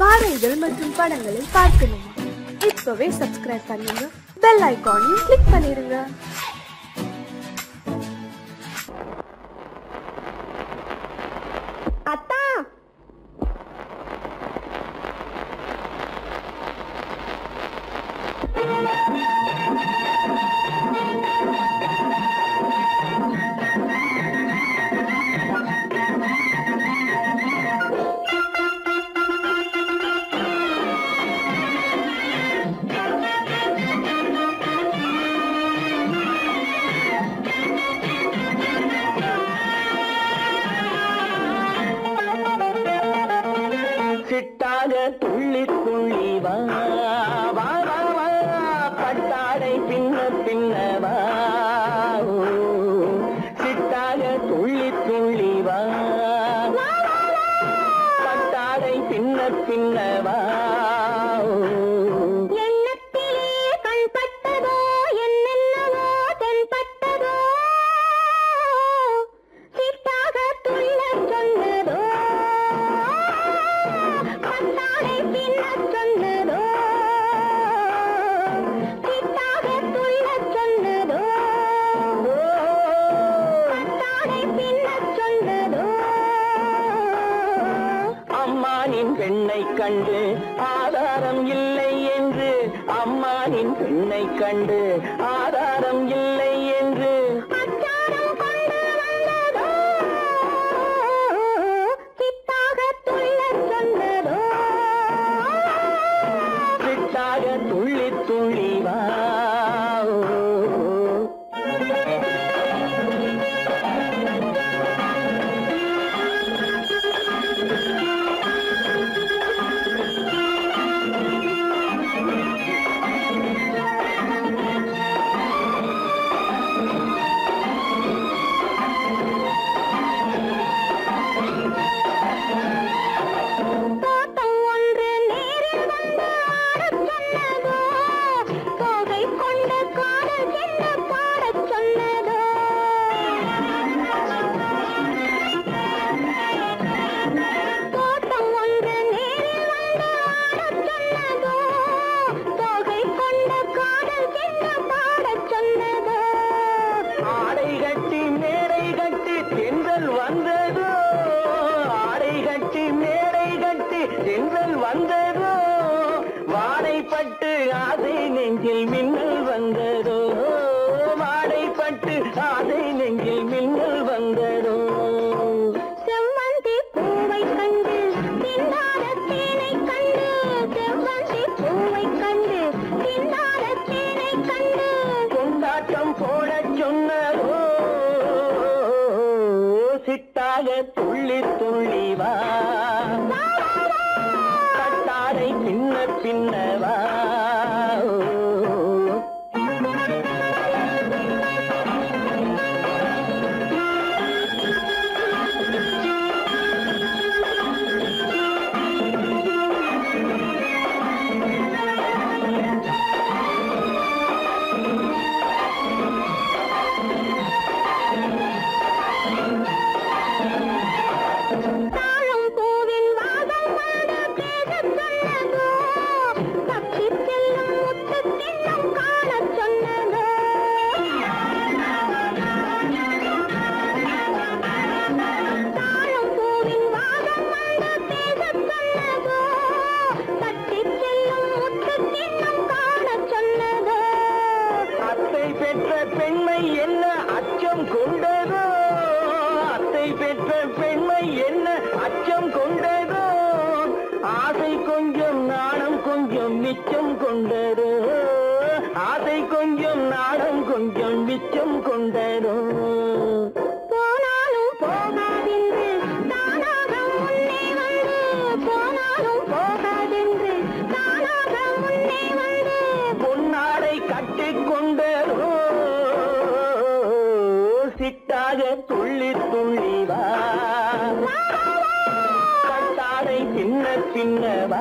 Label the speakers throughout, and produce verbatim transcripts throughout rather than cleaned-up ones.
Speaker 1: பாடல்கள் மற்றும் படங்களை பார்க்கணுமா? இப்பவே சப்ஸ்கிரைப் பண்ணுங்க, பெல் ஐகானையும் கிளிக் பண்ணிருங்க.
Speaker 2: அத்தா,
Speaker 3: சிட்டாக துள்ளி துள்ளி வா வா வா வா, பட்டாடை பின்ன பின்னவா, சிட்டாக துள்ளி துள்ளி வா, பட்டாடை பின்ன பின்னவா.
Speaker 2: எண்ணத்திலே கண்பட்டதோ என்னென்னவோ தென்பட்டதோ, சிட்டாக துள்ள சொன்னதோ, பட்டாடை பின்ன சொன்னதோ, சிட்டாக துள்ள சொன்னதோ, பட்டாடை பின்ன சொன்னதோ.
Speaker 3: அம்மானின் பெண்ணை கண்டு ஆதாரம் இல்லை என்று, அம்மானின் பெண்ணை கண்டு ஆதாரம் இல்லை என்று,
Speaker 2: அச்சாரம் கொண்டு வந்ததோ, சிட்டாக துள்ள சொன்னதோ,
Speaker 3: சிட்டாக துள்ளி துள்ளி வா.
Speaker 2: தோட்டம் ஒன்று நேரில் வந்து ஆடச் சொன்னதோ, தோகை கொண்ட காதல் என்ன பாடச் சொன்னதோ, தோட்டம் ஒன்று நேரில் வந்து ஆடச் சொன்னதோ, தோகை கொண்ட காதல் என்ன பாடச் சொன்னதோ.
Speaker 3: ஆடை கட்டி மேடை கட்டி தென்றல் வந்ததோ, ஆடை கட்டி மேடை கட்டி தென்றல் வந்ததோ, வாடைப்பட்டு ஆசை நெஞ்சில் மின்னல் வந்ததோ, வாடைப்பட்டு ஆசை நெஞ்சில் மின்னல் வந்ததோ.
Speaker 2: செவ்வந்தி பூவை கண்டு திண்டாத தேனை கண்டு, செவ்வந்தி பூவை கண்டு திண்டாத தேனை கண்டு,
Speaker 3: கொண்டாட்டம் போடச் சொன்னதோ, சிட்டாக துள்ளி துள்ளி வா, கட்டாடை பின்ன பின்னவா.
Speaker 2: தாழம் பூவின் வாசம் வந்து பேசச் சொன்னதோ, தப்பி செல்லும் முத்துக் கிண்ணம் காணச் சொன்னதோ, தாழம் பூவின் வாசம் வந்து பேசச் சொன்னதோ, தப்பி செல்லும் முத்துக் கிண்ணம் காணச் சொன்னதோ.
Speaker 3: அத்தை பெற்ற பெண்மை என்ன அச்சம் கொண்டதோ, அத்தை பெற்ற பெண்மை என்ன அச்சம் கொண்டதோ, ஆசை கொஞ்சம் நாணம் கொஞ்சம் மிச்சம் கொண்டதோ, ஆசை கொஞ்சம் நாணம் கொஞ்சம் மிச்சம் கொண்டதோ.
Speaker 2: போனாலும் போகாதென்று தானாக முன்னே வந்து, போனாலும் போகாதென்று தானாக முன்னே வந்து,
Speaker 3: பொன்னாடை கட்டிக் கொண்டதோ, சிட்டாக துள்ளி துள்ளி வா, கட்டாடை பின்ன பின்னவா.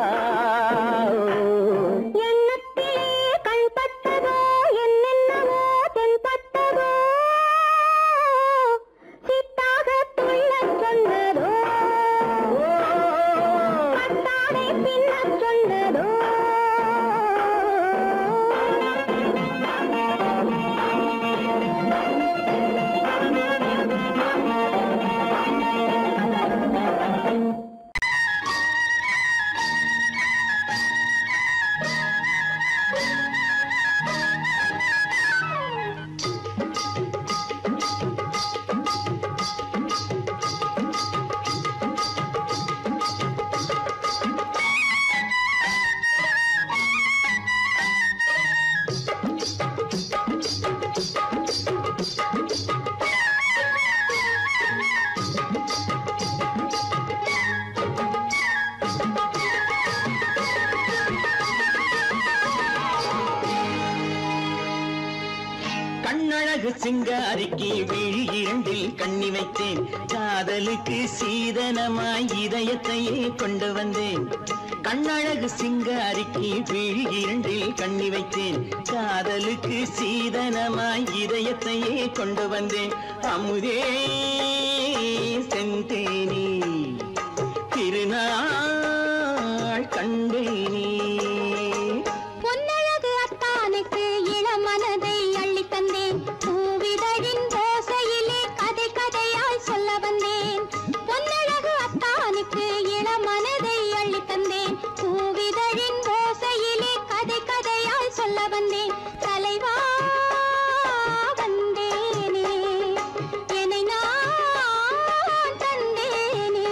Speaker 2: எண்ணத்திலே கண்பட்டதோ என்னென்னவோ தென்பட்டதோ, சிட்டாக துள்ள சொன்னதோ, பட்டாடை பின்ன
Speaker 4: கண்ணழகு சிங்காரிக்கு விழி இரண்டில் கண்ணி வைத்தேன் காதலுக்கு சீதனமாய் இதயத்தையே கொண்டு வந்தேன் கண்ணழகு சிங்காரிக்கு விழி இரண்டில் கண்ணி வைத்தேன் காதலுக்கு சீதனமாய் இதயத்தையே கொண்டு வந்தேன் அமுதே செந்தேனே திருநாள் கண்டேனே
Speaker 2: பொன்னழகு அத்தானுக்கு இளமனதை அள்ளி தந்தேன் பூவிதழின் ஓசையிலே கதை கதையாய் சொல்ல வந்தேன் பொன்னழகு அத்தானுக்கு இளமனதை அள்ளி தந்தேன் பூவிதழின் ஓசையிலே கதை கதையாய் சொல்ல வந்தேன் தலைவா வந்தேனே என்னை நான் தந்தேனே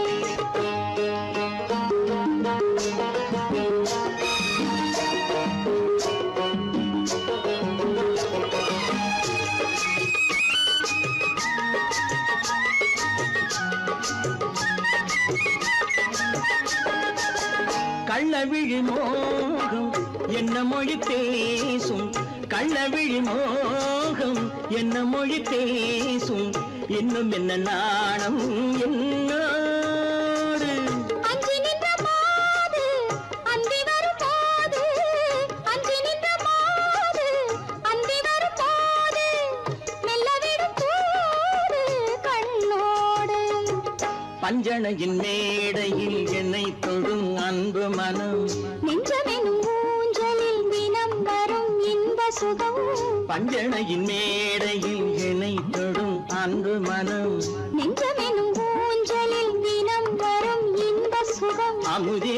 Speaker 4: கள்ளவிழி மோகம் என்ன மொழி பேசும் கள்ளவிழி மோகம் என்ன மொழி பேசும் இன்னும் என்ன நாணம் என்னோடு
Speaker 2: அஞ்சி நின்ற மாது அந்தி வரும் போது அஞ்சி நின்ற மாது அந்தி வரும் போது மெல்ல விடும் கூடு கண்ணோடு
Speaker 4: பஞ்சணையின் மேடையில் என்னை தொடும் அன்பு மனம்
Speaker 2: நெஞ்சமெனும் ஊஞ்சலில் தினம் வரும் இன்ப சுகம்
Speaker 4: பஞ்சணையின் மேடையில் என்னை தொடும் அன்பு மனம்
Speaker 2: நெஞ்சமெனும் ஊஞ்சலில் தினம் வரும் இன்ப சுகம்
Speaker 4: அமுதே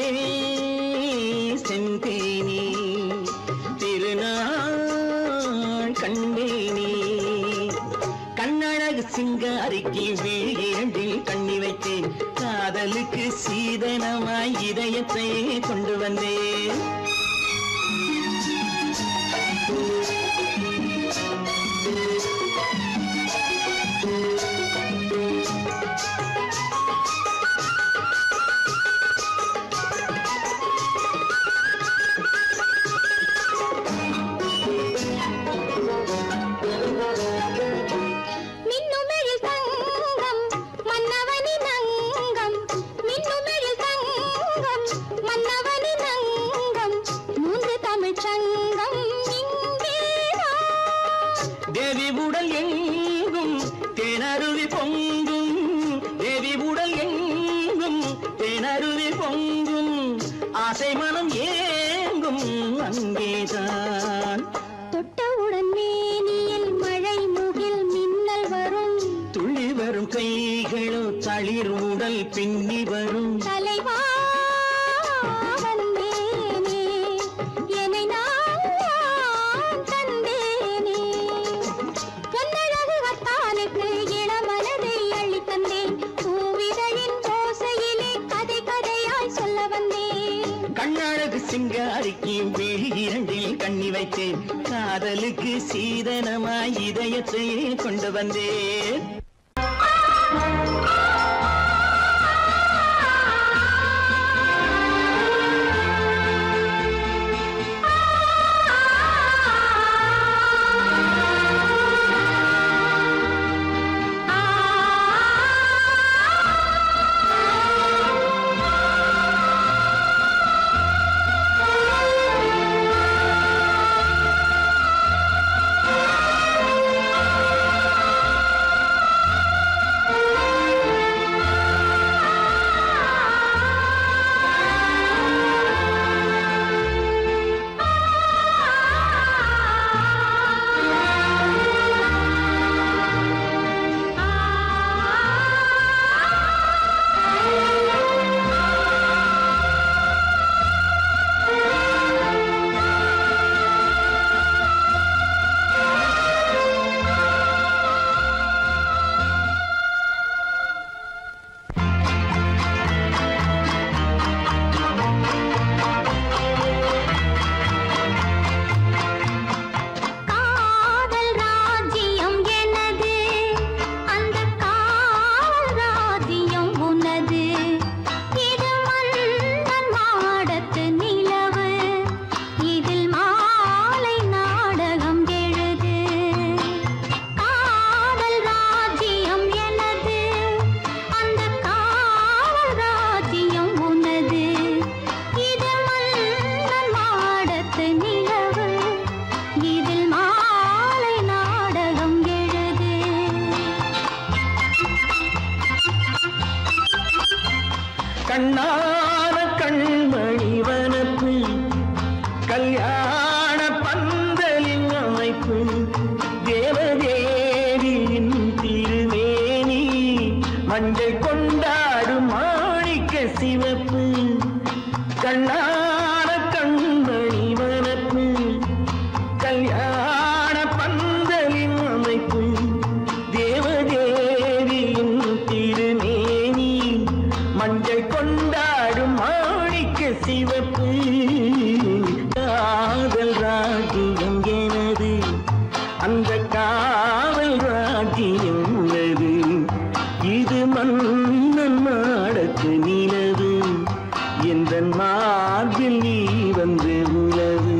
Speaker 4: செந்தேனே திருநாள் கண்டேனே கண்ணழகு சிங்காரிக்கு விழி இரண்டில் கண்ணி வைத்தேன் காதலுக்கு சீதனமாய் இதயத்தை கொண்டு வந்தேன்
Speaker 2: மின்னுமெழில் தங்கம் மன்னவனின் அங்கம் மின்னுமெழில் தங்கம் மன்னவனின் அங்கம் மூன்று தமிழ்ச் சங்கம் இங்கேதான்
Speaker 4: தேவி உடல் எங்கும் தேனருவி பொங்கும் தேவி உடல் எங்கும் தேனருவி பொங்கும் ஆசை மனம் ஏங்கும் அங்கேதான்
Speaker 2: தொட்டவுடன் மேனியில் மழை முகில் மின்னல் வரும்
Speaker 4: துள்ளி வரும் கைகளோ தளிர் உடல் பின்னி வரும்
Speaker 2: தலைவா வந்தேனே என்னை நான் தந்தேனே பொன்னழகு அத்தானுக்கு இளமனதை அள்ளி தந்தேன் பூவிதழின் ஓசையிலே கதை கதையாய் சொல்ல வந்தேன்
Speaker 4: கண்ணழகு சிங்காரிக்கு விழி இரண்டில் கண்ணி வைத்தேன் காதலுக்கு சீதனமாய் இதயத்தையே கொண்டு வந்தேன்
Speaker 2: ஆ
Speaker 3: கண்ணான கண்மணி வனப்பு கல்யாண பந்தலின் அமைப்பு தேவதேவியின் திருமேனி மஞ்சள் கொண்டாடும் மாணிக்க சிவப்பு காதல் ராஜ்யம் எனது அந்த காவல் ராஜ்யம் உள்ளது இது மன்னன் நாடத்து நிலவு எந்த மார்பில் நீ வந்து உலவு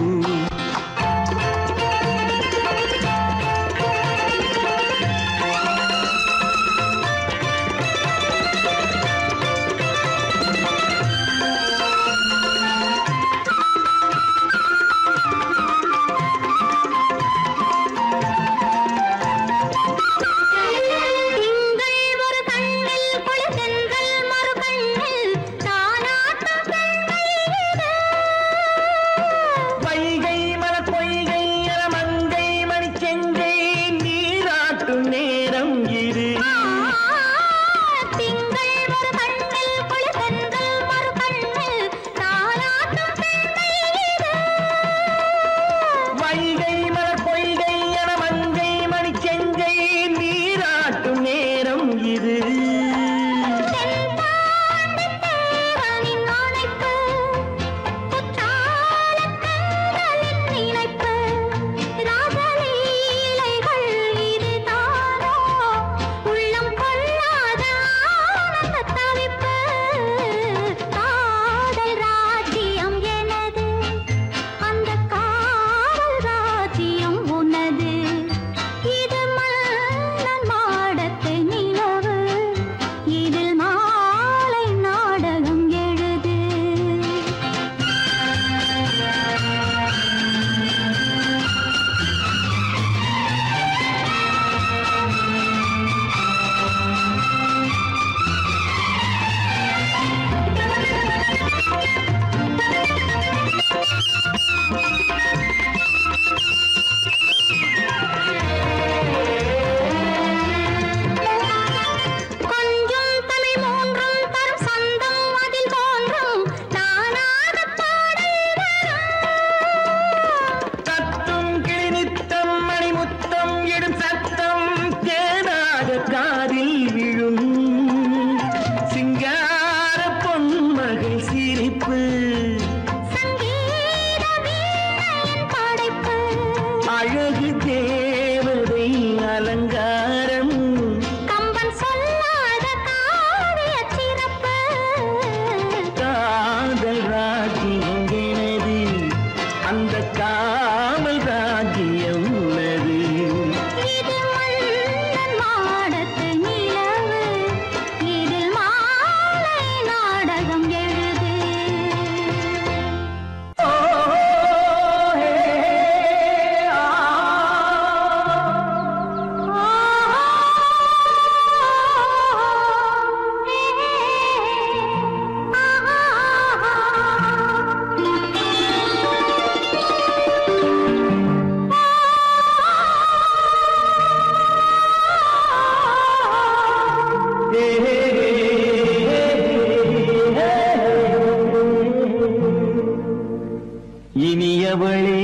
Speaker 3: இனியவளே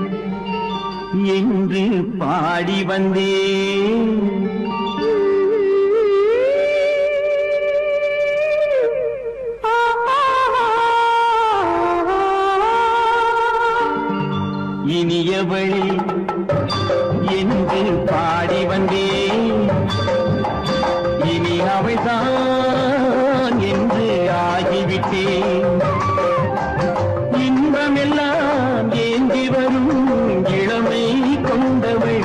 Speaker 3: என்று பாடி வந்தேன் இனியவளே என்று பாடி வந்தேன் இனி அவள்தான் என்று ஆகிவிட்டேன் இன்பமெல்லாம் ஏந்தி வரும் இளமை கொண்டவள்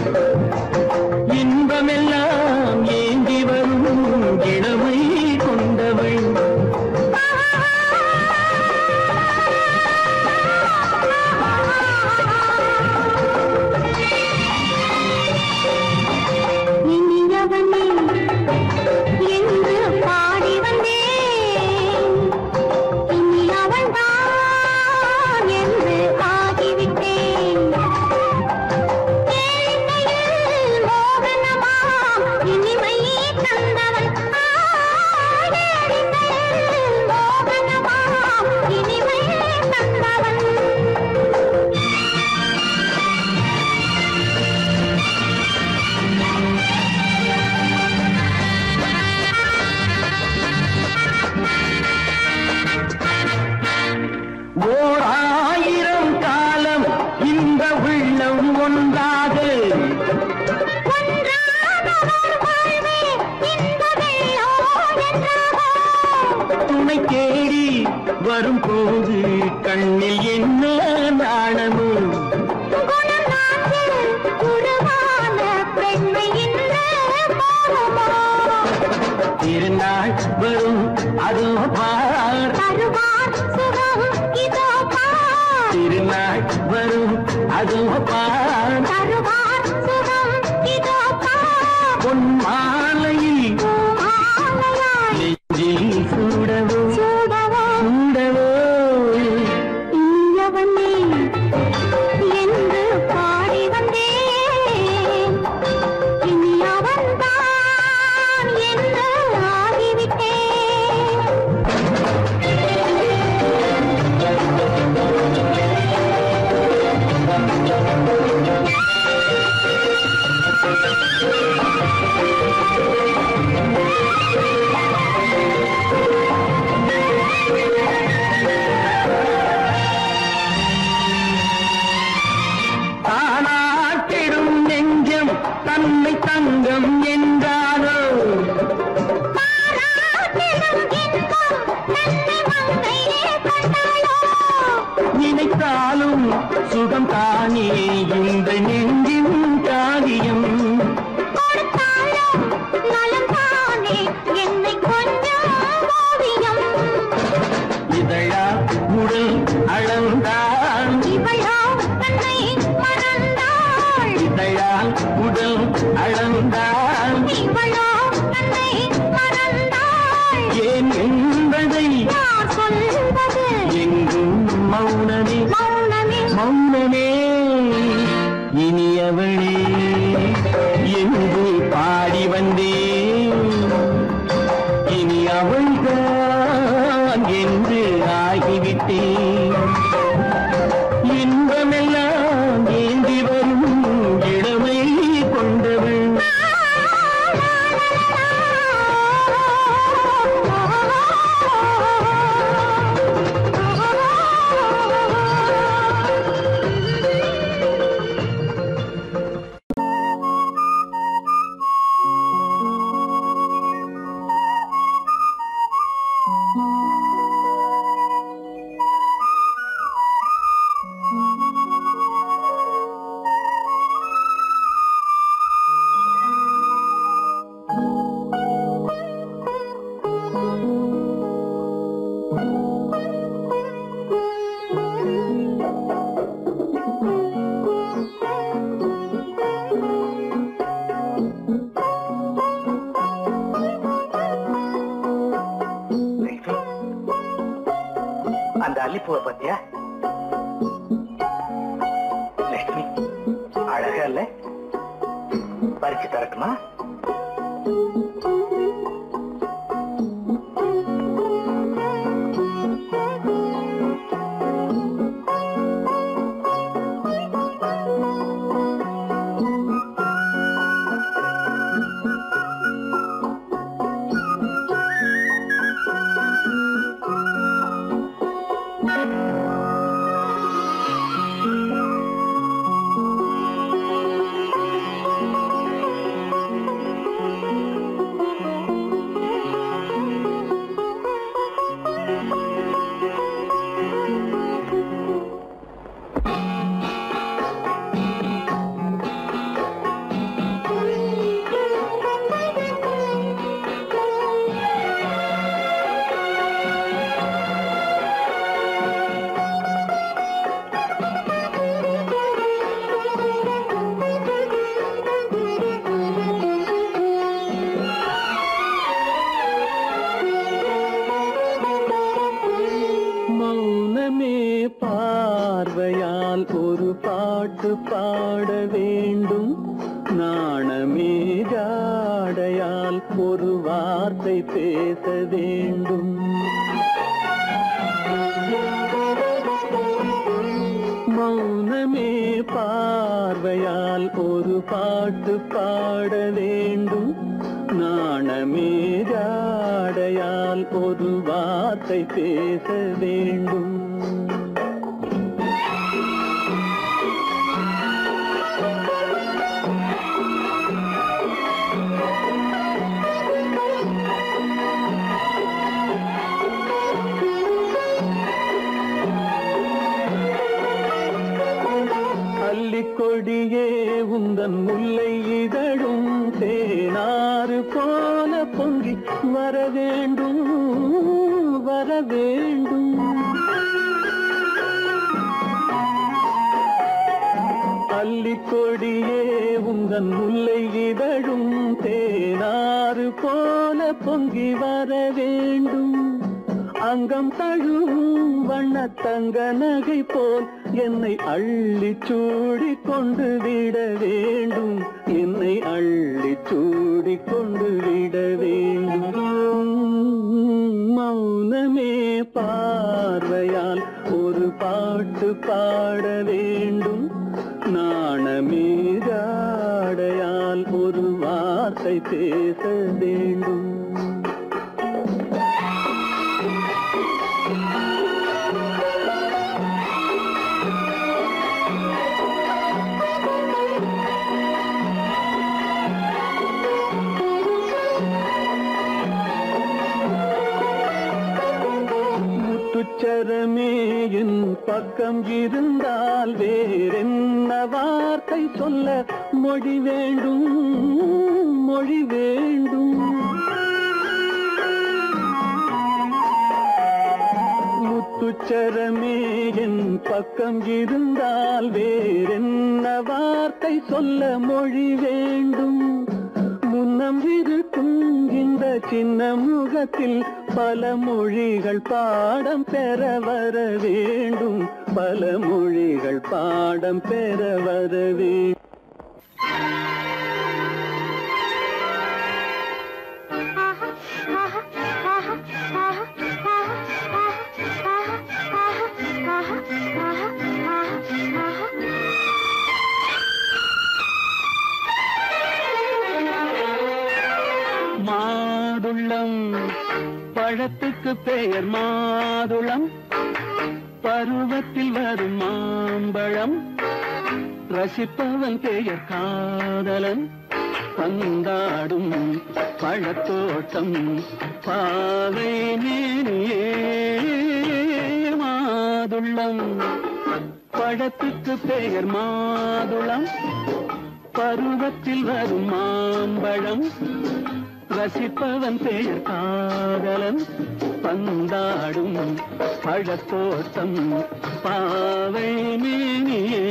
Speaker 3: இன்பமெல்லாம் ஏந்தி வரும் இளமை கொண்டவள்
Speaker 2: நீ
Speaker 3: வரும் போது கண்ணில் என்ன நாணமோ திருநாள் வரும் அதோ பார் திருநாள் வரும் அதோ பார் பொன் மாலையில் நெஞ்சில் சூடவோ சூடவோ
Speaker 2: இயவனே என்று பாடி வந்தேன் இனி அவன்தான் என்று ஆகிவிட்டேன்
Speaker 3: தானாட்டிடும் நெஞ்சம் தன்னை தங்கம் என்றாரோ நினைத்தாலும் சுகம் தானே இந்த நெஞ்சின் காரியம் இதழா உடல் அளந்தாள் இதழால் உடல் அளந்தாள் ஏன் என்பதை எங்கும் மௌனமே மௌனமே இனியவளே என்று பாடி வந்தேன் இனி அவள்தான் என்று ஆகிவிட்டேன் இன்பமெல்லாம் ஏந்தி வரும் இளமை கொண்டவள்
Speaker 5: அந்த அல்லிப்பூவை பத்தியா லட்சுமி அழகா இல்ல பறிச்சு தரட்டுமா பார்வையால் ஒரு பாட்டு பாட வேண்டும் நாணமே ஜாடையால் ஒரு வார்த்தை பேச வேண்டும் மௌனமே பார்வையால் ஒரு பாட்டு பாட வேண்டும் நாணமே ஜாடையால் ஒரு வார்த்தை பேச வேண்டும் அல்லிக்கொடியே உந்தன் முல்லை இதழும் தேனாறு போல பொங்கி வர வேண்டும் வர வேண்டும். அல்லிக்கொடியே உந்தன் முல்லை இதழும் தேனாறு போல பொங்கி வர வேண்டும். அங்கம் தழுவும் வண்ணத்தங்க நகை போல் என்னை அள்ளி சூடி கொண்டு விட வேண்டும். என்னை அள்ளி சூடி கொண்டு விட வேண்டும். மௌனமே பார்வையால் ஒரு பாட்டு பாட வேண்டும். நாணமே ஜாடையால் ஒரு வார்த்தை பேச வேண்டும். முத்துச்சரமே என் பக்கம் இருந்தால் வேறென்ன வார்த்தை சொல்ல மொழி வேண்டும் மொழி வேண்டும். முத்துச்சரமே என் பக்கம் இருந்தால் வேறென்ன வார்த்தை சொல்ல மொழி வேண்டும். முன்னம் இருக்கும் இந்த சின்ன முகத்தில் பல மொழிகள் பாடம் பெற வர வேண்டும். பல மொழிகள் பாடம் பெற வர வேண்டும். மாதுளம் பழத்துக்கு பெயர் மாதுளம். பருவத்தில் வரும் மாம்பழம். ரசிப்பவன் பெயர் காதலன். பந்தாடும் பழத்தோட்டம் பாவை மேனியே. மாதுளம் பழத்துக்கு பெயர் மாதுளம். பருவத்தில் வரும் மாம்பழம். ரசிப்பவன் பெயர் காதலன். பந்தாடும் பழத்தோட்டம் பாவை மேனியே.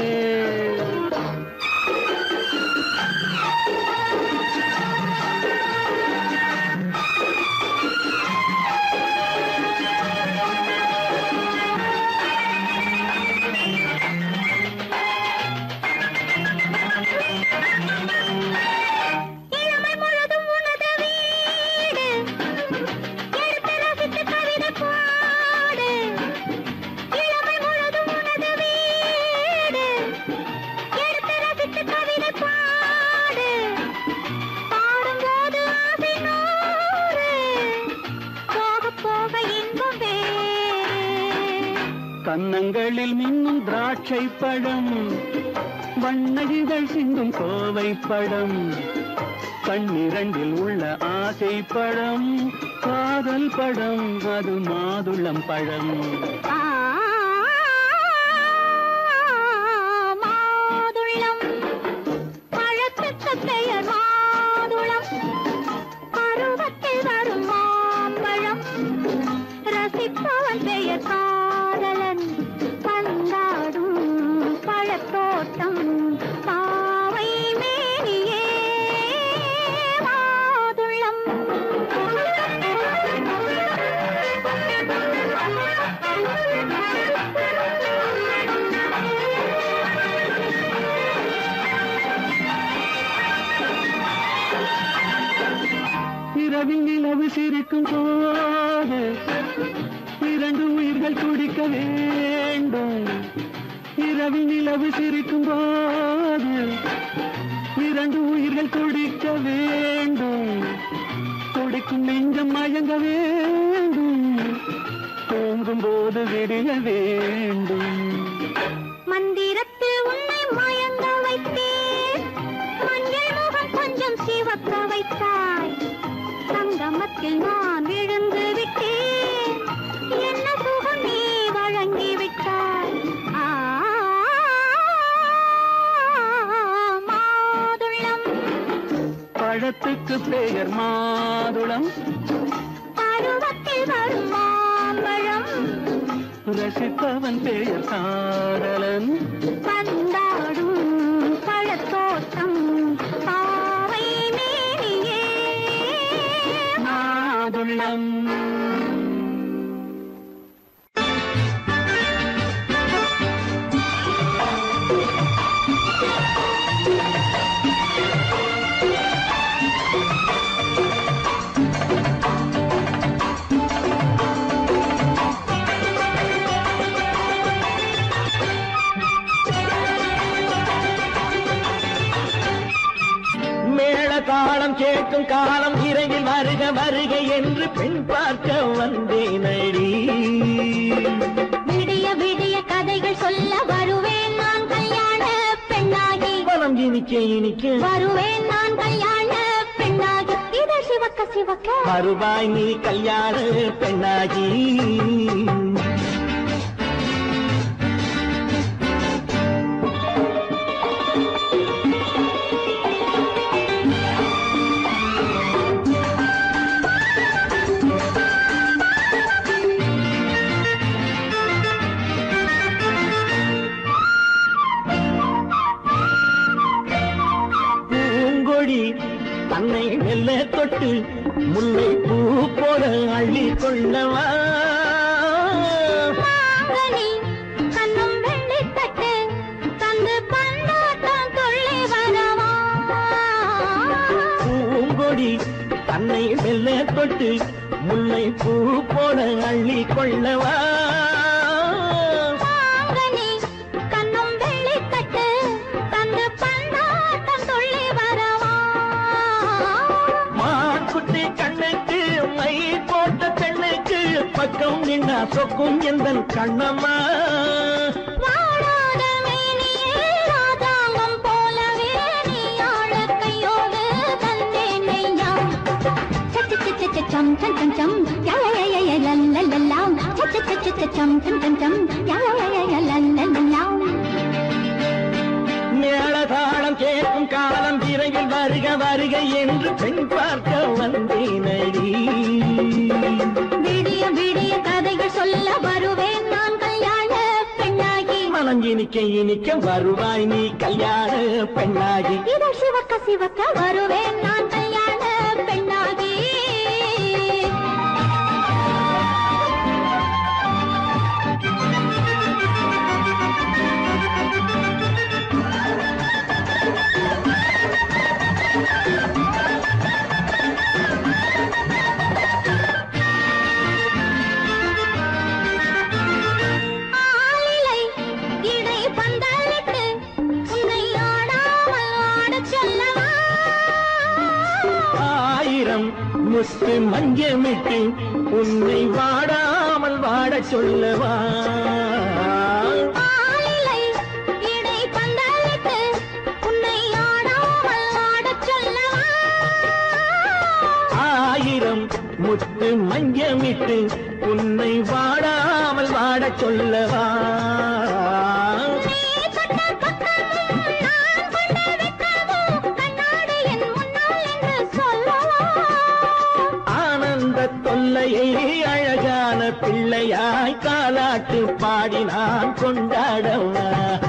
Speaker 5: கன்னங்களில் மின்னும் திராட்சை பழம். வண்ணகிகள் சிந்தும் கோவை பழம். கண்ணிரண்டில் உள்ள ஆசை பழம். காதல் பழம் அது மாதுளம் பழம்.
Speaker 2: மாதுளம் பழத்துக்கு பெயர் மாதுளம். பருவத்தில் வரும் மாம்பழம். ரசிப்பவன் பெயர் காதலன். பந்தாடும் பழத்தோட்டம் பாவை மேனியே. மாதுளம்
Speaker 5: இரவில் நிலவு சிரிக்கும் போது இரண்டு உயிர்கள் துடிக்க வேண்டும். இரவில் நிலவு சிரிக்கும் போது இரண்டு உயிர்கள் துடிக்க வேண்டும். துடிக்கும் நெஞ்சம் மயங்க வேண்டும். தூங்கும் போது விடிய வேண்டும்.
Speaker 2: மந்திரத்தில் உன்னை மயங்க வைத்தேன். மஞ்சள் முகம் கொஞ்சம் சிவக்க வைத்தாய். சங்கமத்தில் நான் விழுந்து விட்டேன். என்ன சுகம் நீ வழங்கி விட்டாய். ஆ
Speaker 5: பெயர் மாதுளம்
Speaker 2: பருவத்தில் வரும் மாம்பழம்
Speaker 5: ரசிப்பவன் பெயர் காதலன்
Speaker 2: பந்தாடும் பழத்தோட்டம் பாவை மேனியே
Speaker 5: மாதுளம்.
Speaker 3: தாளம் கேட்கும் காலம் இறையில் வருக வருக என்று பெண் பார்க்க வந்தேனடி.
Speaker 2: விடிய விடிய கதைகள் சொல்ல வருவேன் நான் கல்யாண பெண்ணாகி.
Speaker 3: மனம் இனிக்க இனிக்க
Speaker 2: வருவேன் நான் கல்யாண பெண்ணாகி. இதை சிவக்க சிவக்க
Speaker 3: வருவாய் நீ கல்யாண பெண்ணாகி. தன்னை மெல்ல தொட்டு முல்லை பூ போல அள்ளி கொள்ளவா.
Speaker 2: கண்ணும் வெள்ளி தட்டு தந்து பந்தாட்டம் தொல்லை வரவா.
Speaker 3: பூங்கொடி தன்னை மெல்ல தொட்டு முல்லை பூ போல அள்ளி கொள்ளவா. பக்கம் நின்னா சொக்கும் எந்தன் கண்ணம்மா.
Speaker 2: வாடாத மேனியே ராதாங்கம் போலவே நீ ஆழ கையோடு தந்தேன் நெய்யா. சச்ச சச்ச சச்சம் சம் சம் யய லல்லல்லாம். சச்ச சச்ச சச்சம் சம் சம் யய லல்லல்லாம்.
Speaker 3: மேளதாளம் கேட்கும் காலம் விரைவில் வருக வருக என்று பெண் பார்க்க வந்தேனடி.
Speaker 2: விடிய விடிய கதைகள் சொல்ல வருவேன் நான் கல்யாண பெண்ணாகி.
Speaker 3: மனம் இனிக்க இனிக்க வருவாய் நீ கல்யாண பெண்ணாகி.
Speaker 2: இதை சிவக்க சிவக்க வருவேன் நான் கல்யாண பெண்ணாகி.
Speaker 3: முத்து மஞ்சமிட்டு உன்னை வாடாமல் வாட சொல்லவா.
Speaker 2: இடை பந்தலிட்டு உன்னை ஆடாமல் வாடச் சொல்லவா.
Speaker 3: ஆயிரம் முத்து மஞ்சமிட்டு உன்னை வாடாமல் வாட சொல்லவா. தொல்லையை அழகான பிள்ளையாய் காலாட்டு பாடி நான் கொண்டாடவா.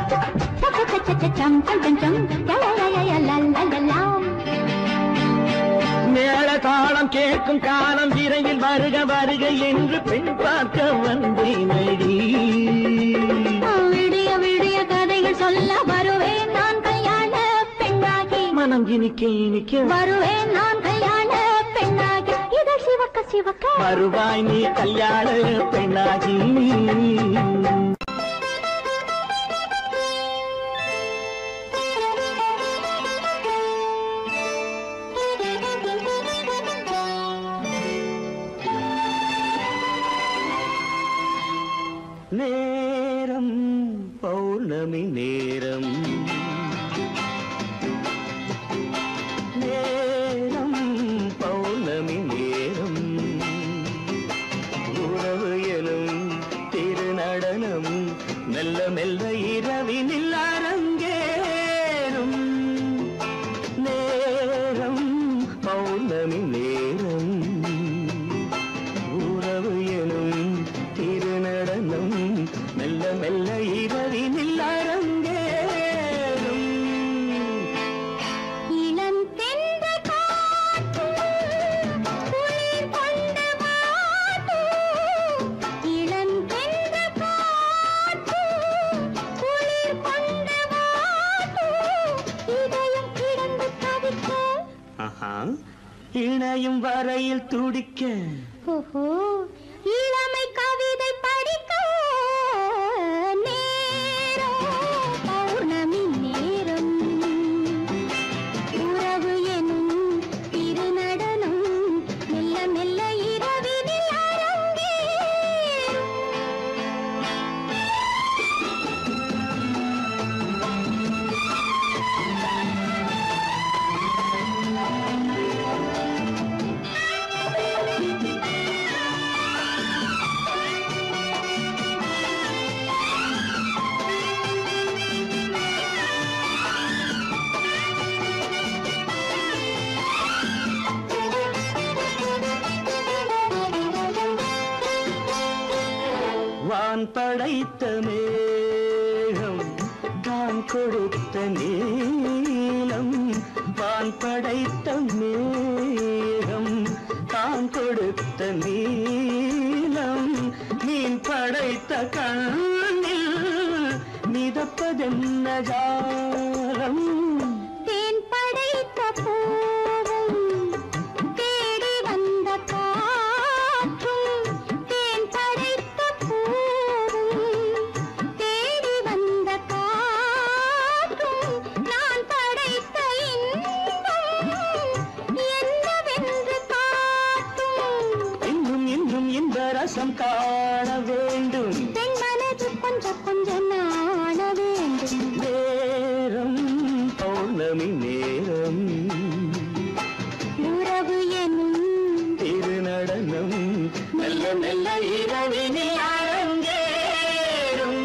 Speaker 3: மேள தாளம் கேட்கும் காலம் விரைவில் வருக வருக என்று பெண் பார்க்க வந்தேனடி.
Speaker 2: விடிய விடிய கதைகள் சொல்ல வருவேன் நான் கல்யாண பெண்ணாகி.
Speaker 3: மனம் இனிக்க இனிக்க
Speaker 2: வருவேன் நான் கல்யாண பெண்ணாகி. இதை சிவக்க சிவக்க
Speaker 3: வருவாய் நீ கல்யாண பெண்ணாகி. நேரம் பௌர்ணமி நேரம் நேரம் பௌர்ணமி நேரம் உறவு எனும் திருநடனம் மெல்ல மெல்ல இரவினில் அரங்கேறும் நேரம் பௌர்ணமி நனையும் வரையில் துடிக்க
Speaker 2: ஓஹோ இளமை கவிதை படிக்க நேரம் பௌர்ணமி நேரம் உறவு எனும் திருநடனம் மெல்ல மெல்ல இரவினில் அரங்கேறும்.
Speaker 3: வான் படைத்த மேகம் தான் கொடுத்த நீலம் வான் படைத்த மேகம் தான் கொடுத்த நீலம் மீன் படைத்த கண்ணில் மிதப்பதென்ன ஜாலம்
Speaker 2: தேன் படைத்த பூவும் தேடி வந்த காற்றும் தேன் படைத்த பூவும் தேடி வந்த காற்றும் நான் படைத்த இன்பம் என்னவென்று காட்டும்.
Speaker 3: இன்னும் இன்னும் இந்த ரசம் காண வேண்டும்
Speaker 2: பெண் மனது கொஞ்சம் கொஞ்சம் நாண வேண்டும்.
Speaker 3: நேரம் பௌர்ணமி நேரம்
Speaker 2: உறவு எனும்
Speaker 3: திருநடனம் மெல்ல மெல்ல இரவினில் அரங்கேறும்.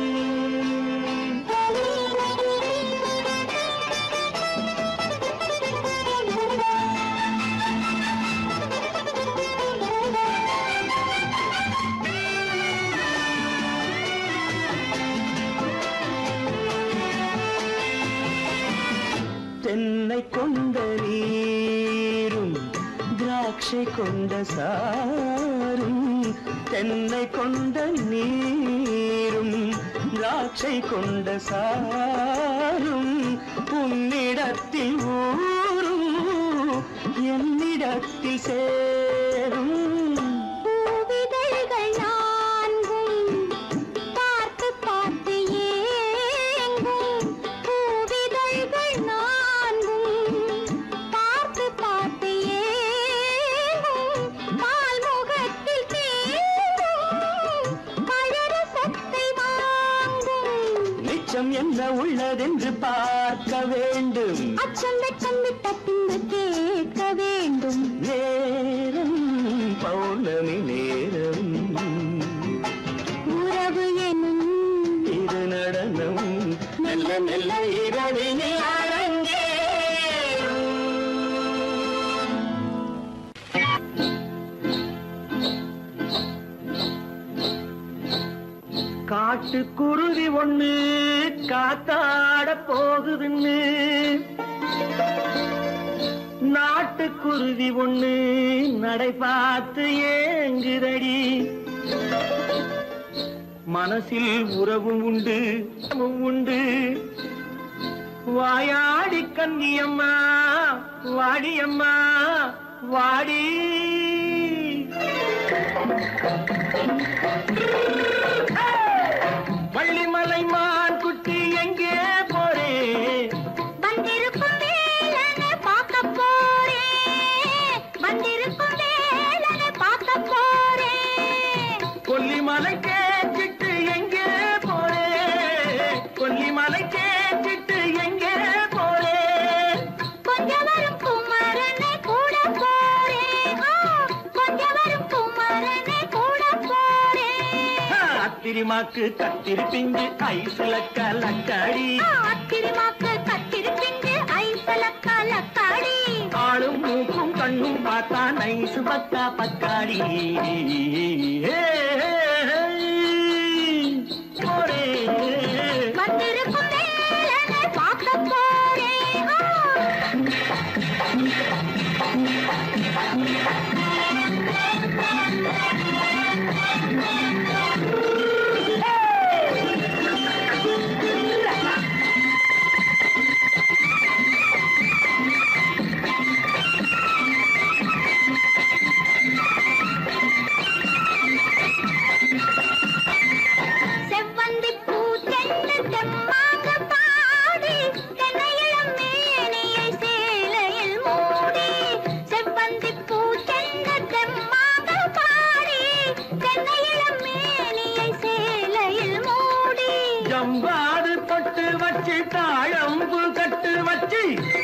Speaker 3: தென்னை கொண்ட நீரும் திராட்சை கொண்ட சாரும் தென்னை கொண்ட நீரும் திராட்சை கொண்ட சாரும் உன்னிடத்தில் ஊரும் என்னிடத்தில் சேரும்.
Speaker 2: பூவிதழ்கள் நான்கும் பார்த்து பார்த்து ஏங்கும். பூவிதழ்கள் நான்கும் பார்த்து பார்த்து ஏங்கும். பால்முகத்தில் தேங்கும் பழரசத்தை வாங்கும்.
Speaker 3: நிச்சம் என்ன உள்ளதென்று பார்க்க வேண்டும்
Speaker 2: அச்சம் வெட்கம் விட்ட பின்பு கேட்க வேண்டும்.
Speaker 3: நேரம் பௌர்ணமி நேரம்
Speaker 2: உறவு எனும்
Speaker 3: திருநடனம் மெல்ல மெல்ல இரவினில் அரங்கேறும். காட்டுக்குருவி ஒண்ணு காத்தாட போகுதுன்னு நாட்டுக்குருவி ஒண்ணு நடை பார்த்து ஏங்குதடி மனசில் உறவும் உண்டு உண்டு வாயாடி கன்னியம்மா வாடியம்மா வாடி வள்ளிமலை மான் குட்டி எங்கே போறே
Speaker 2: வந்திருக்கும் வேலனை பார்க்க போறேன். வந்திருக்கும் வேலனை பார்க்க போறேன்.
Speaker 3: கொல்லிமலை கேட்டுட்டு எங்கே போறே கொல்லிமலை கேட்டுட்டு எங்கே போறே
Speaker 2: கொஞ்சம் வரும் குமரனை கூட போறேன். ஆ, கொஞ்சம் வரும் குமரனை கூட போறேன்.
Speaker 3: அத்திரிமாக்கு கத்திரி பிஞ்சு ஐசுல கலக்காடி
Speaker 2: ஆ, அத்திரிமாக்கு கத்திரி பிஞ்சு ஐசல கலக்காடி.
Speaker 3: ஆளும் மூக்கும் கண்ணும் பார்த்தா நைசு பக்கா பக்காடி போறே
Speaker 2: வந்திருக்கும் வேலனை பார்க்க போறேன். ஆ.
Speaker 3: ஜம்பாது தொட்டு வச்சு தாழம்பு கட்டு வச்சு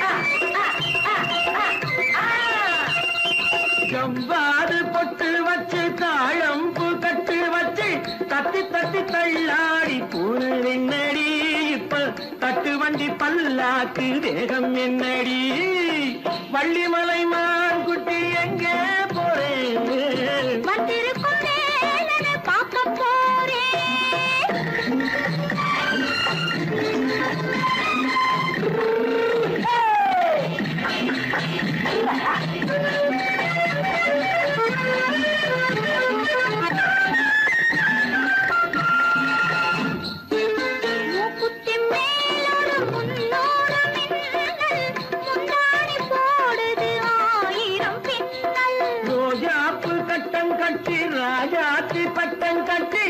Speaker 3: ஜம்பாது பொட்டு வச்சு தாழம்பு கட்டு வச்சு தட்டி தட்டி தள்ளாடி பூர என்னடி இப்ப தட்டு வண்டி பல்லாக்கு வேகம் என்னடி வள்ளிமலை மான் குட்டி எங்கே போறேன்
Speaker 2: வந்திருக்கும் வேலனை பார்க்க போறேன் மூக்குத்தி மேலோடு முன்னோடு மின்னல் முந்தாடி போடுது ஆயிரம் பின்னல்
Speaker 3: ரோஜாப்பு கட்டம் கட்டி ராஜாத்தி பட்டம் கட்டி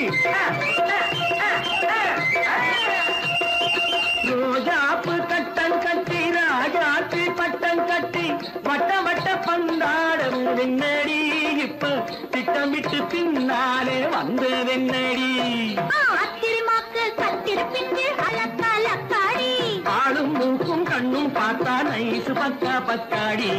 Speaker 3: ரோஜாப்பு கட்டம் கட்டி ராஜாத்தி பட்டம் கட்டி வட்ட வட்ட பந்தாடம் வெண்ணடி இப்ப திட்டமிட்டு பின்னாலே வந்த வெண்ணடி
Speaker 2: ஆத்திரமாக்கு கத்திருப்பின்று அலக்காலக்காடி
Speaker 3: ஆளும் மூக்கும் கண்ணும் பார்த்தா நைசு பக்கா பக்காடி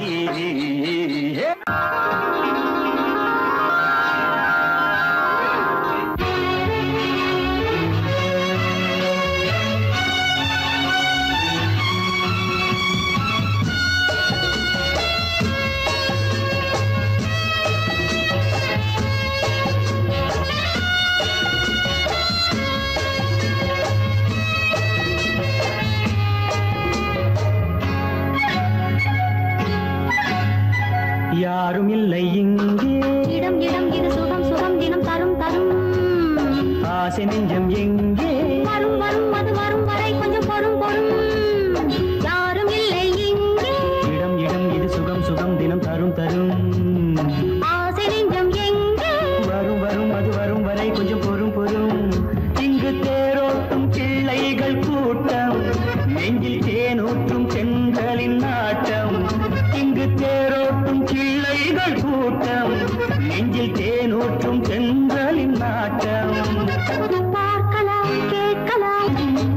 Speaker 3: யாரும் இல்லை இங்கே
Speaker 2: இடம் இடம் இது சுகம் சுகம் தினம் தரும் தரும்
Speaker 3: ஆசை நெஞ்சம் எங்கே
Speaker 2: வரும் வரும் அது வரும் வரை கொஞ்சம் பொறும் பொறும் யாரும் இல்லை இங்கே
Speaker 3: இடம் இடம் இது சுகம் சுகம் தினம் தரும் தரும்
Speaker 2: ஆசை நெஞ்சம் எங்கே
Speaker 3: வரும் வரும் அது வரும் வரை கொஞ்சம் பொறும் பொறும் இங்கு தேரோட்டும் பிள்ளைகள் கூட்டம் நெஞ்சில் தேனூற்றும் செங்கலின் நாட்டம் இங்கு தேரோட்டும் பிள்ளைகள் கூட்டம் நெஞ்சில் தேனூற்றும் செங்கலின் நாட்டம்
Speaker 2: பார்க்கலாம் கேட்கலாம்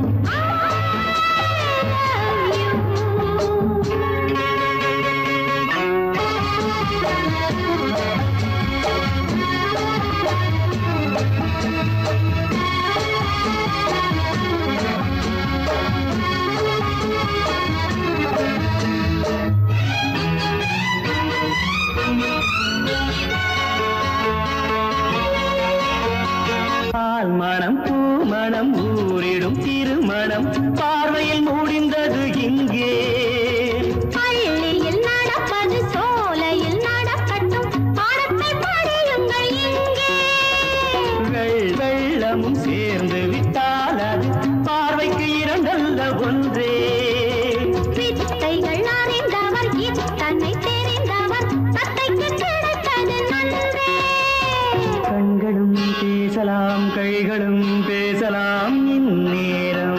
Speaker 3: பால் மனம் பூ மனம் ஊரிடும் திருமணம் பார்வையில் முடிந்தது இங்கே
Speaker 2: பள்ளியில் நடப்பது சோலையில் நடக்கட்டும் பாடத்தை படியுங்கள் இங்கே
Speaker 3: வெள் வெள்ளமும் சேர்ந்து விட்டால் அது பார்வைக்கு இரண்டல்ல ஒன்றே
Speaker 2: வித்தைகள் அறிந்தவர் இத்தனை தெரிந்தவர் தத்தைக்கு கிடைத்தது நன்றே
Speaker 3: கண்களும் பேசலாம் கைகளும் பேசலாம் இந்நேரம்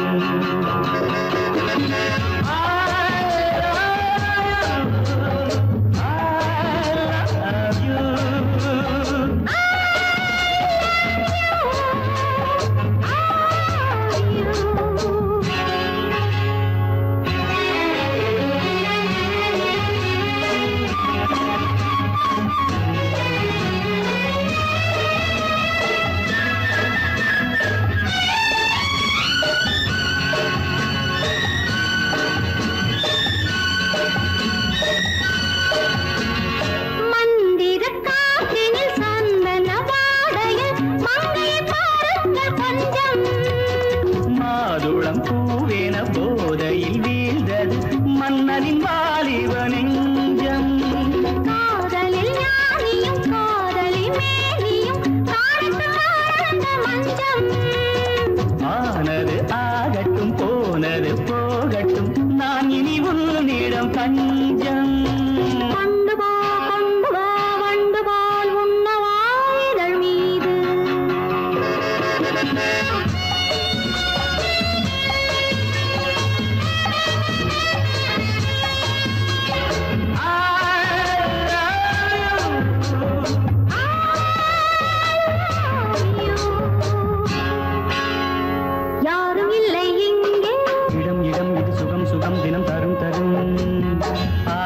Speaker 2: மந்திர காற்றினில் சந்தன வாடையில் மங்கையை பாருங்கள் கொஞ்சம்
Speaker 3: மாதுளம் பூவேன போதையில் வீழ்ந்தது மன்னனின் வாலிப நெஞ்சம்
Speaker 2: காதலில் ஞானியும் காதலில் மேனியும் காணட்டும் ஆனந்த மஞ்சம்
Speaker 3: ஆனது ஆகட்டும் போனது போகட்டும் நான் இனி உன்னிடம் பஞ்சம்
Speaker 2: கொண்டு போ கொண்டு வா வண்டு போல் உண்ணவா இதழ் மீது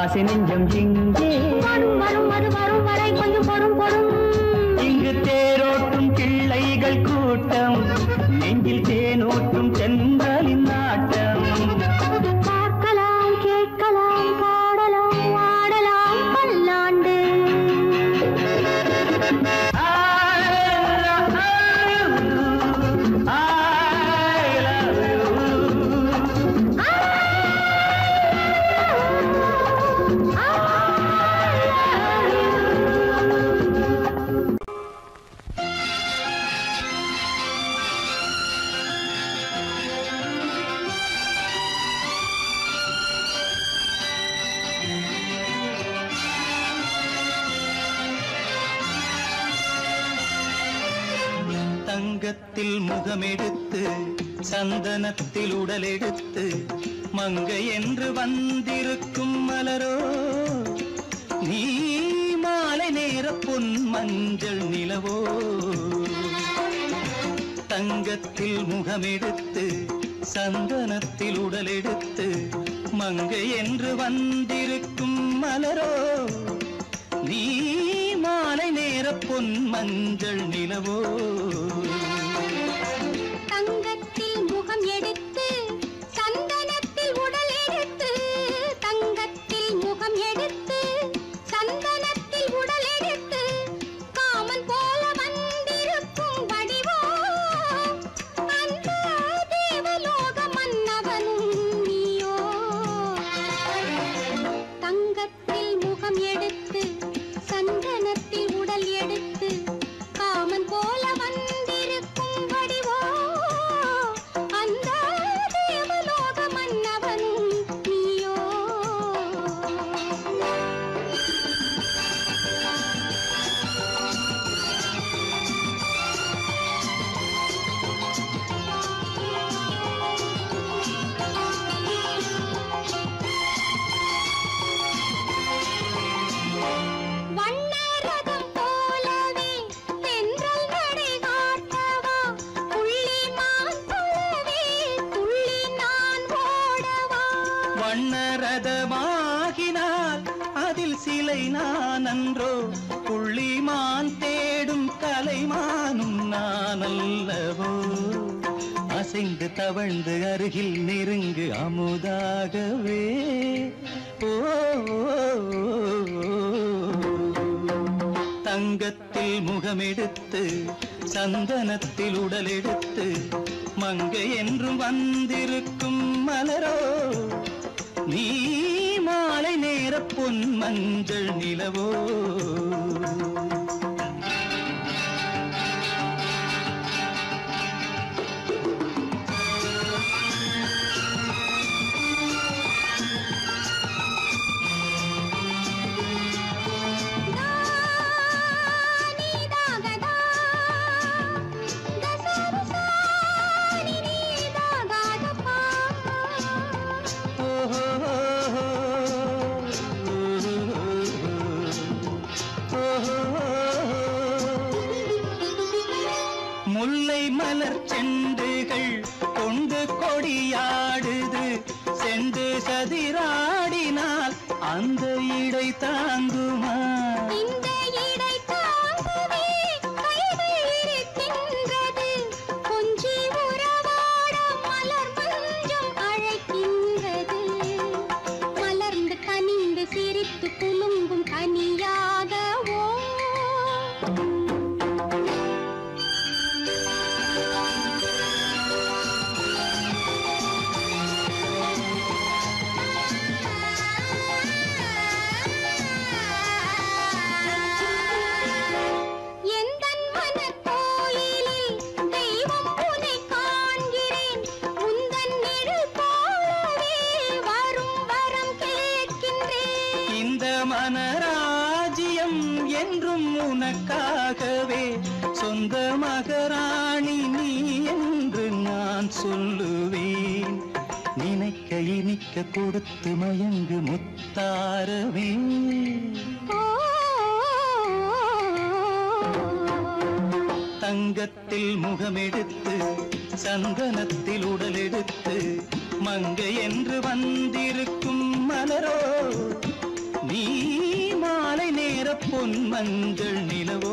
Speaker 3: ஆசை நெஞ்சம் இங்கே
Speaker 2: வரும் வரும் அது வரும் வரை கொஞ்சம் பொறும் பொறும்.
Speaker 3: இங்கு தேரோட்டும் பிள்ளைகள் கூட்டம், நெஞ்சில் தேனோட்டும் சென்றாலின் நாட்டம்.
Speaker 2: பார்க்கலாம் கேட்கலாம் பாடலாம் ஆடலாம் பல்லாண்டு.
Speaker 4: தங்கத்தில் முகமெடுத்து சந்தனத்தில் உடலெடுத்து மங்கை என்று வந்திருக்கும் மலரோ நீ மாலை நேர பொன் மஞ்சள் நிலவோ. தங்கத்தில் முகமெடுத்து சந்தனத்தில் உடலெடுத்து மங்கை என்று வந்திருக்கும் மலரோ நீ மாலை நேர பொன் மஞ்சள் நிலவோ.
Speaker 2: தங்கத்தில் முகம் எடுத்து சந்தனத்தில் உடல் எடுத்து தங்கத்தில் முகம் எடுத்து சந்தனத்தில் உடல் எடுத்து காமன் போல வந்திருக்கும் வடிவோ அந்த தேவலோக மன்னவனும் நீயோ. தங்கத்தில் முகம் எடுத்து சந்தனத்தில் உடல் எடுத்து காமன் போல வந்திருக்கும் வடிவோ அந்த தேவலோக மன்னவனும் நீயோ. வண்ணரதம் போலவே தென்றல் நடை காட்டவா புள்ளிமான் போலவே துள்ளி நான் ஓடவா.
Speaker 4: வண்ணரதமாகினால் அதில் சிலை நான் அன்றோ புள்ளிமான் தேடும் கலைமானும் நான் அல்லவோ. அசைந்து தவழ்ந்து அருகில் நெருங்கு அமுதாகவே ஓ. தங்கத்தில் முகமெடுத்து சந்தனத்தில் உடலெடுத்து மங்கை என்றும் வந்திருக்கும் மலரோ நீ மாலை நேர பொன் மஞ்சள் நிலவோ. முல்லை மலர் செண்டுகள் கொண்டு கொடியாடுது செண்டு சதிராடினால் அந்த இடை தாங்குமா.
Speaker 2: இந்த இடை தாங்குவே கைகள் இருக்கின்றது கொஞ்சி உறவாட மலர் மஞ்சம் அழைக்கின்றது. மலர்ந்து கனிந்து சிரித்து குலுங்கும் கனியாகவோ. எந்தன் மனக்கோயிலில் தெய்வம் உன்னை காண்கிறேன் உந்தன் நிழல் போலவே வரும் வரம் கேட்கின்றேன்.
Speaker 4: இந்த மனராஜ்யம் என்றும் உனக்காகவே சொந்த மகராணி நீ என்று நான் சொல்லுவேன். நினைக்க இனிக்க கொடுத்து மயங்கு முத்தாரவே. தங்கத்தில் முகமெடுத்து சந்தனத்தில் உடலெடுத்து மங்கை என்று வந்திருக்கும் மலரோ நீ மாலை நேர பொன் மஞ்சள் நிலவோ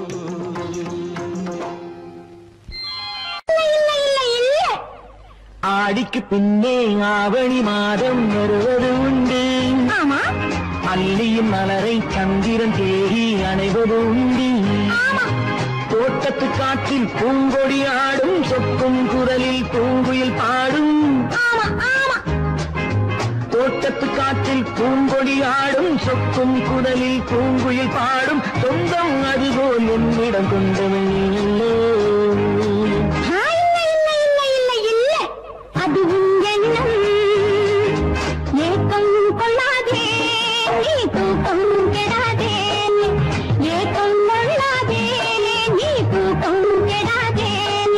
Speaker 3: ஆடிக்கு பின்னே ஆவணி மாதம் வருவது உண்டு. அல்லியின் மலரை சந்திரன் தேடி அணைவது உண்டு. தோட்டத்து காற்றில் பூங்கொடி ஆடும், சொக்கும் குரலில் பூங்குயில் பாடும். தோட்டத்து காற்றில் பூங்கொடி ஆடும், சொக்கும் குரலில் பூங்குயில் பாடும். சொந்தம் அதுபோல் என்னிடம் கொண்டவன் இல்லை.
Speaker 2: அது எண்ணம் ஏக்கம் கொள்ளாதே, நீ தூக்கம் கெடாதே. ஏக்கம் கொள்ளாதே, நீ தூக்கம் கெடாதே.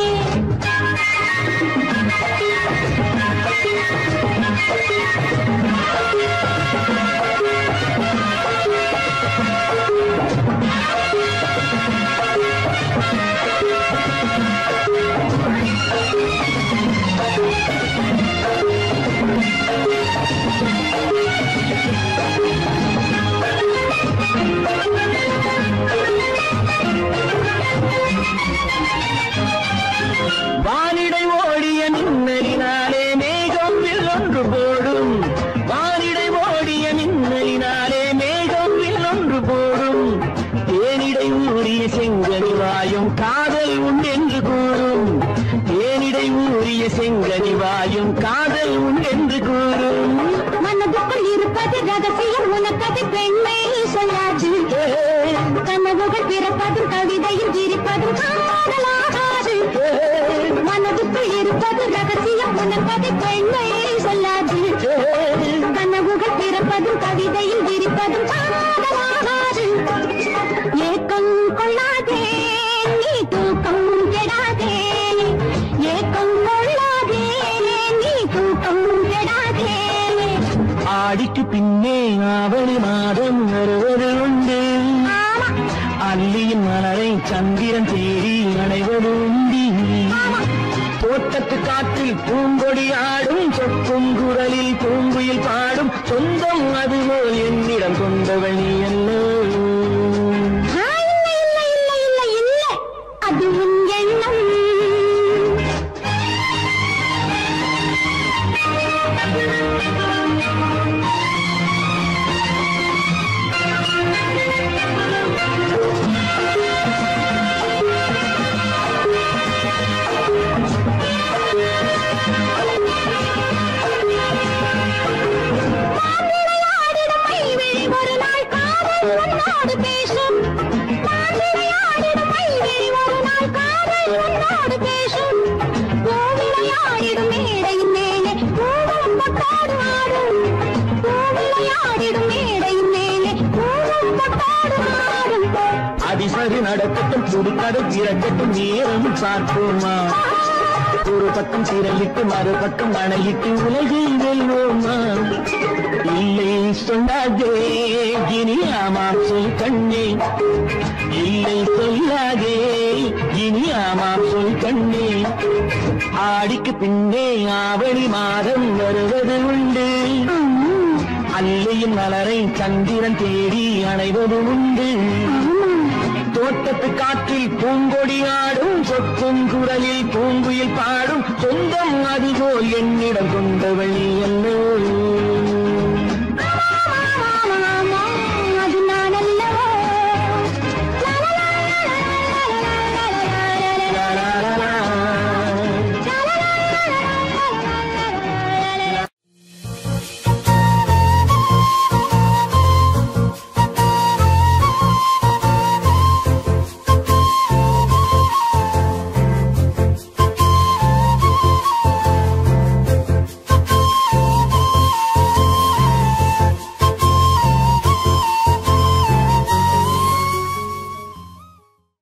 Speaker 3: வானிடை ஓடிய மின்னலினாலே மேகம் வில்லொன்று போடும். வானிடை ஓடிய மின்னலினாலே மேகம் வில்லொன்று போடும். தேனிடை ஊறிய செங்கனி வாயும் காதல் உண்டென்று கூறும். தேனிடை ஊறிய செங்கனி வாயும் காதல் உண்டென்று கூறும்.
Speaker 2: மனதுக்குள் இருப்பது ரகசியம், உனக்கது பெண்மை சொல்லாது. கனவுகள் பிறப்பதும் கவிதையில் விரிப்பதும் காதலாகாது. மனதுக்குள் இருப்பது ரகசியம், உனக்கது பெண்மை சொல்லாது. கனவுகள் பிறப்பதும் கவிதையில் விரிப்பதும் காதலாகாது. ஏக்கம் கொள்ளாதே, நீ தூக்கம் கெடாதே. ஏக்கம் கொள்ளாதே, நீ தூக்கம் கெடாதே.
Speaker 3: ஆடிக்கு பின்னே ஆவணி மாதம் வருவது உண்டு. அல்லியின் மலரை சந்திரன் தேடி அணைவது உண்டு. தோட்டத்து காற்றில் பூங்கொடி ஆடும், சொக்கும் குரலில் பூங்குயில் பாடும். சொந்தம் அதுபோல் என்னிடம் கொண்டவள் நீ அல்ல.
Speaker 2: அது உன் எண்ணம். ஒரு நாள் காதல் உன்னோடு பேசும். ஒரு நாள் காதல் உன்னோடு பேசும். பூவிளையாடிடும் மேடையின் மேலே பூவும் பொட்டாடு ஆடும். பூவிளையாடிடும் மேடையின் மேலே பூவும் பொட்டாடு ஆடும்.
Speaker 3: அதிசரி நடக்கட்டும், புதுக்கதை திறக்கட்டும், நேரம் பார்ப்போமா. ஒரு பக்கம் திரையிட்டு மறுபக்கம் அணையிட்டு உலகை வெல்வோமா. இல்லை சொல்லாதே இனி ஆமாம் சொல் கண்ணே. இல்லை சொல்லாதே இனி ஆமாம் சொல் கண்ணே. ஆடிக்கு பின்னே ஆவணி மாதம் வருவது உண்டு. அல்லியின் மலரை சந்திரன் தேடி அணைவது உண்டு. தோட்டத்து காற்றில் பூங்கொடி ஆடும், சொக்கும் குரலில் பூங்குயில் பாடும். சொந்தம் அதுபோல் என்னிடம் கொண்டவள் நீ அல்ல.